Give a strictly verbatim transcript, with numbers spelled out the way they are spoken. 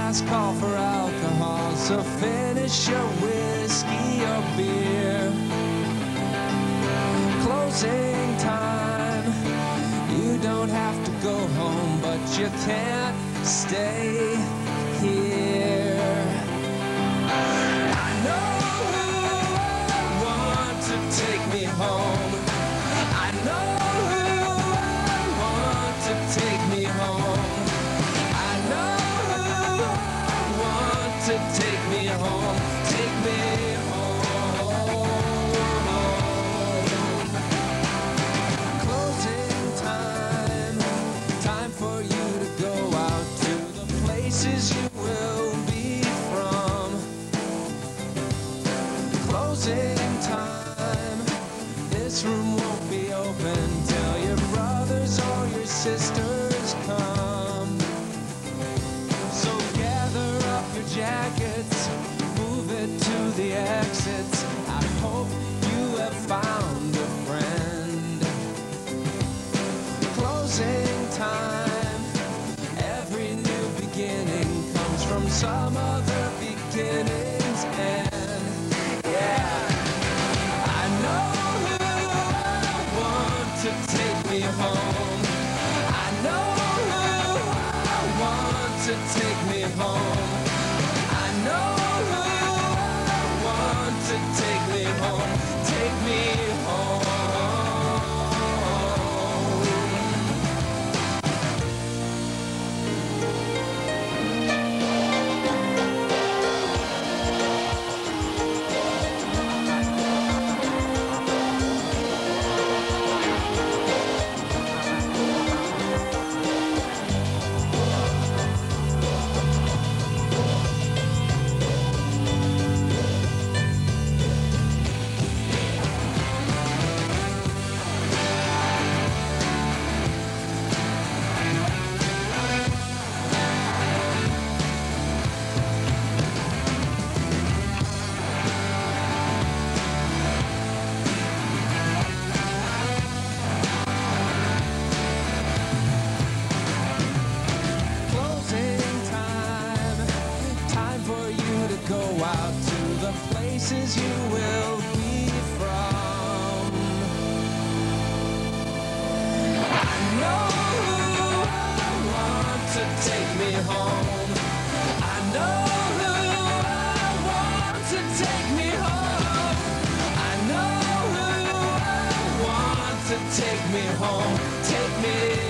last call for alcohol, so finish your whiskey or beer. Closing time, you don't have to go home, but you can't stay here. I know who I want to take me home. I know who I want to take me home. I know who I want to take me home. Take me home. Closing time, time for you to go out to the places you will be from. Closing time, this room won't be open till your brothers or your sisters come. So gather up your jackets, move it to the exits. I hope you have found a friend. Closing time, every new beginning comes from some other beginning's end. Yeah, I know who I want to take me home. I know who I want to take me home. I know who I want to take me home. Take me home. Go out to the places you will be from. I know who I want to take me home. I know who I want to take me home. I know who I want to take me home. Take me